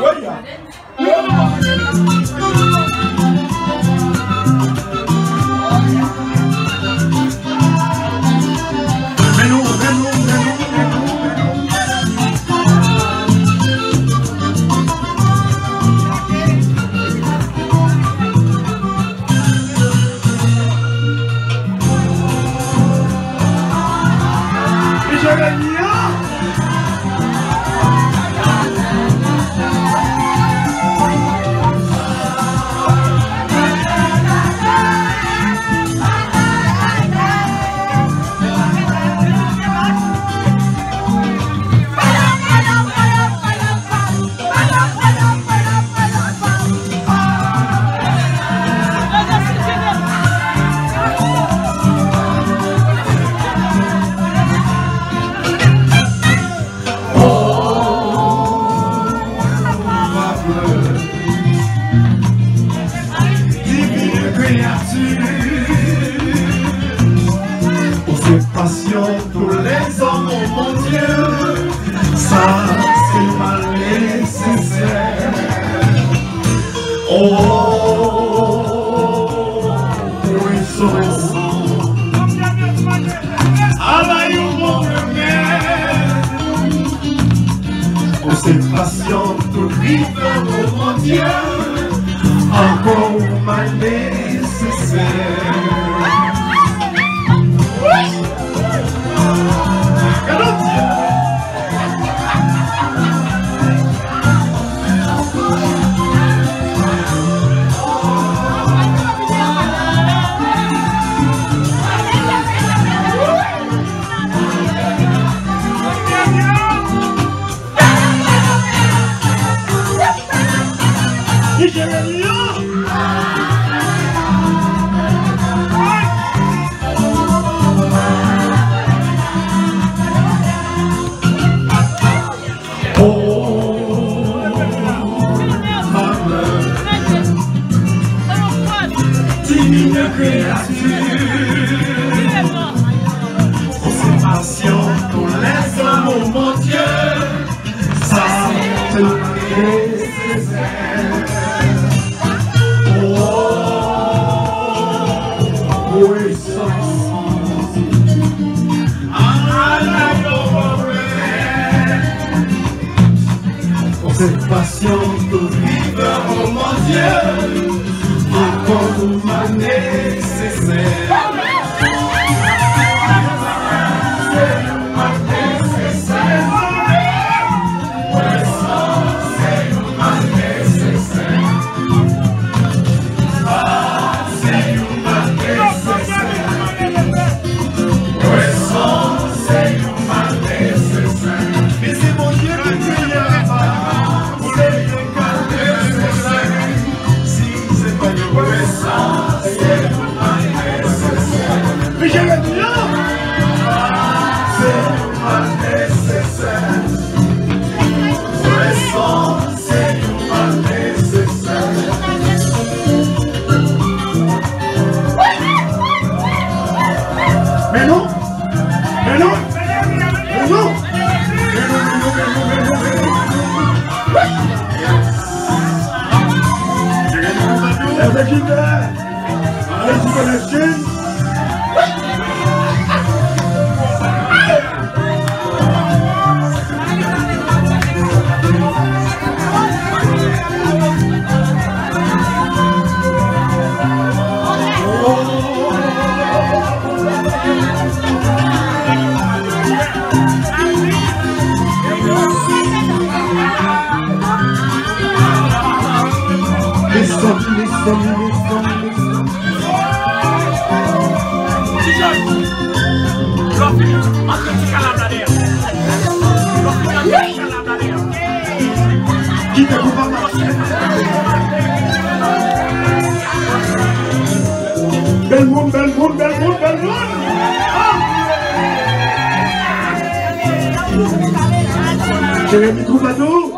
Jérémy Troubadou.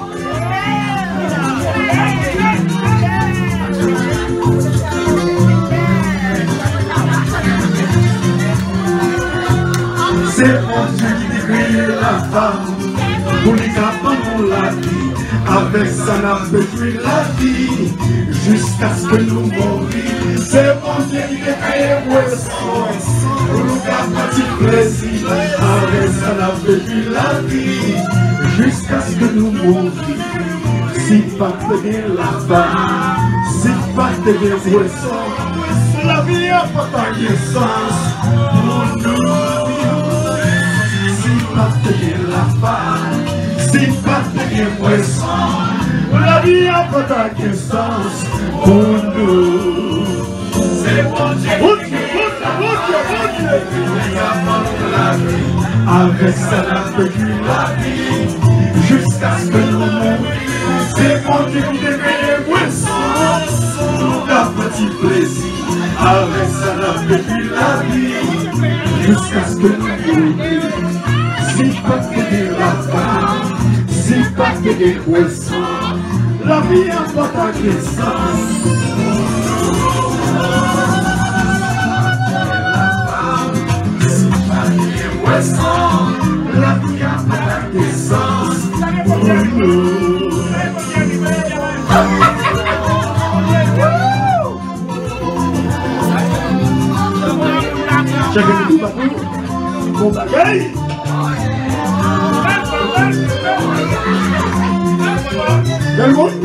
C'est mon Dieu qui décrit la femme pour les capants pour la vie. Avec ça, on a vécu la vie jusqu'à ce que nous mourions. C'est bon Dieu qui a créé poisson pour nous faire petit plaisir. Avec ça, on a vécu la vie jusqu'à ce que nous mourions. Si pas de la femme, si pas de poisson, la vie n'a pas de sens pour nous. Si pas de la femme, si pas de poisson, la vie n'a pas de sens pour nous. C'est bon Dieu, avec ça, on a vécu la vie jusqu'à ce que nous mourions. C'est bon Dieu qui devait les poissons, nous a petit plaisir. Avec ça, on a vécu la vie jusqu'à ce que nous mourions. Si pas de la femme, si pas de poissons, la vie n'a pas de sens. La vie n'a pas de sens pour nous. Chacun de nous bateau, mon bagaille. Quel monde?